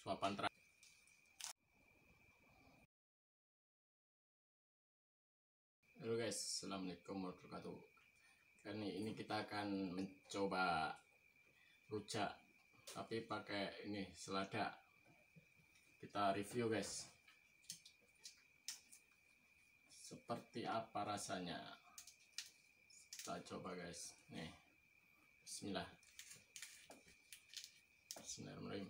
suapan terakhir. Halo guys, assalamualaikum warahmatullahi wabarakatuh. Kali ini kita akan mencoba rujak tapi pakai ini selada. Kita review guys, seperti apa rasanya. Kita coba guys. Nih, bismillah. Bismillahirrahmanirrahim.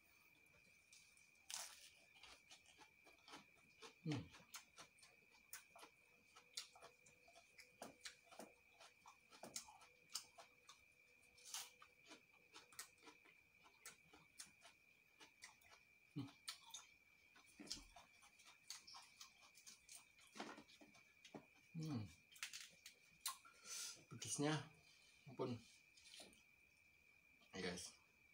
Pedisnya ampun guys.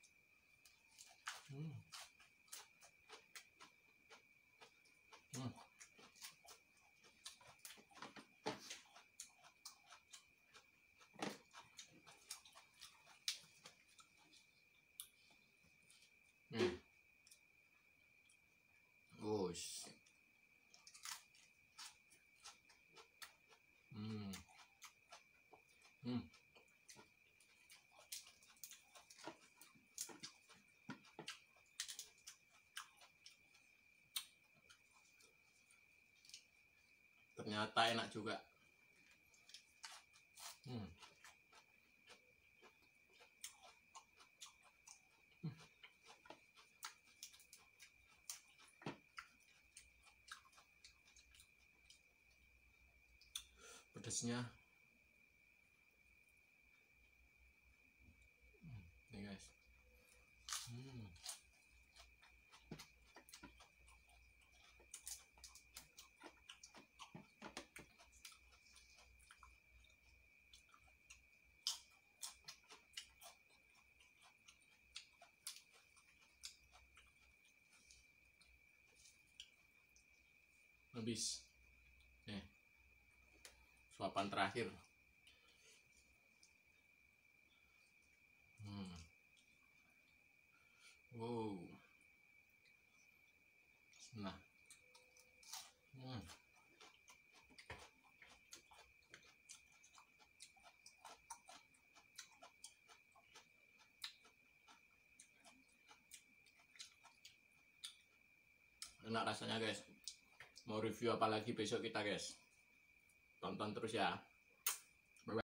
Wush. Ternyata enak juga. Pedasnya nih guys. Habis nih suapan terakhir. Wow. Nah, enak rasanya guys. Mau review apa lagi besok kita guys, tonton terus ya.